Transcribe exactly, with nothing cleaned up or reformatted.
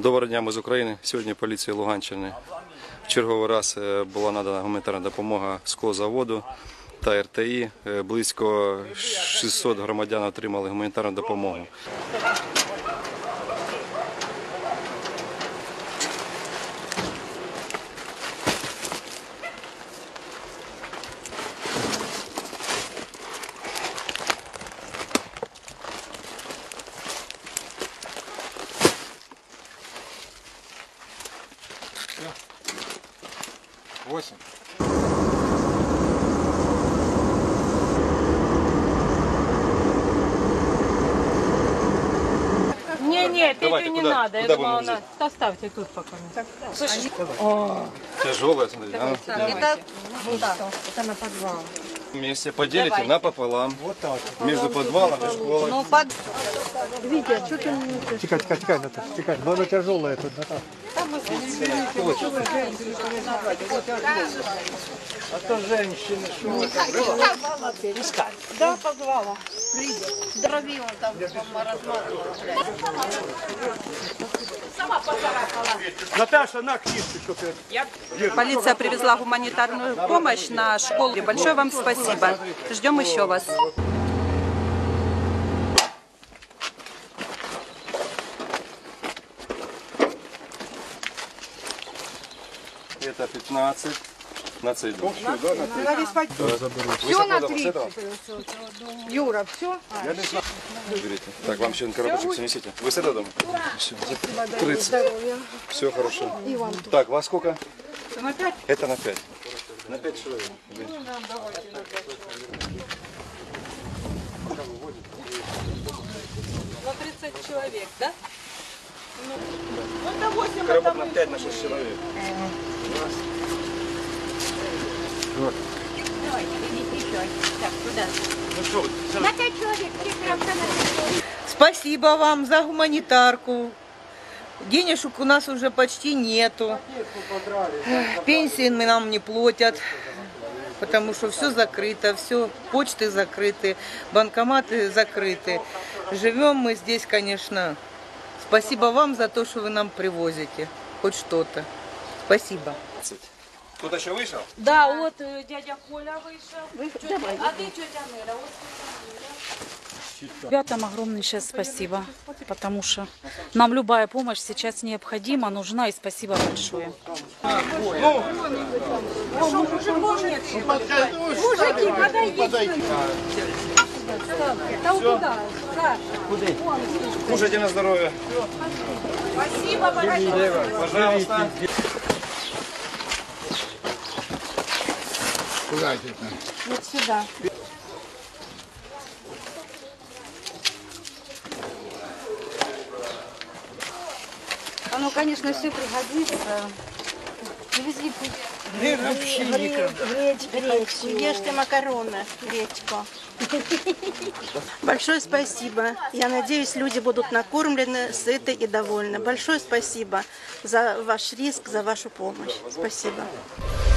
Доброго дня, ми з України. Сьогодні поліція Луганщини в черговий раз була надана гуманітарна допомога склозаводу та ер те і. Близько шістсот громадян отримали гуманітарну допомогу. Восемь. Не, нет, Давайте, Петю не куда? надо. Я Куда думала, будем она... Оставьте тут пока. Слышишь? Тяжелая, смотрите. А? Это, да, это на подвал. Вместе поделите напополам. Вот так. Между подвалом и школой. Ну, под... Витя, что ты не... Тикай, тикай, тикай, Наташа, тикай. Но она тяжелая тут, Наташа. А то женщины, что искать. Да, подвала. Здоровье он там разматывал. Наташа, на книжку, что ты. Полиция привезла гуманитарную помощь на школу. Большое вам спасибо. Ждем еще вас. Это пятнадцать. На цель. Все на три. Юра, все? Берите. Так, вам еще один коробочек занесите. Вы с этого дома? Все. тридцать. Все хорошо. Так, вас сколько? На пять? Это на пять. На пять человек. На тридцать человек, да? Коробок на пять, на шесть человек. Спасибо вам за гуманитарку. Денежек у нас уже почти нету. Пенсии нам не платят, потому что все закрыто, все, почты закрыты, банкоматы закрыты. Живем мы здесь, конечно. Спасибо вам за то, что вы нам привозите хоть что-то. Спасибо. Кто-то еще вышел? Да, вот э, дядя Коля вышел. Тетя... А ты, тетя Ныра, вот Ребятам огромное сейчас спасибо, потому что нам любая помощь сейчас необходима, нужна, и спасибо большое. мужики, подойдите. Да туда. Кушайте на здоровье. Спасибо большое. Пожалуйста. Куда это? Вот сюда. Оно, конечно, все пригодится. Привезли гречку, гречку, ешьте макароны, гречку. Большое спасибо. Я надеюсь, люди будут накормлены, сыты и довольны. Большое спасибо за ваш риск, за вашу помощь. Спасибо.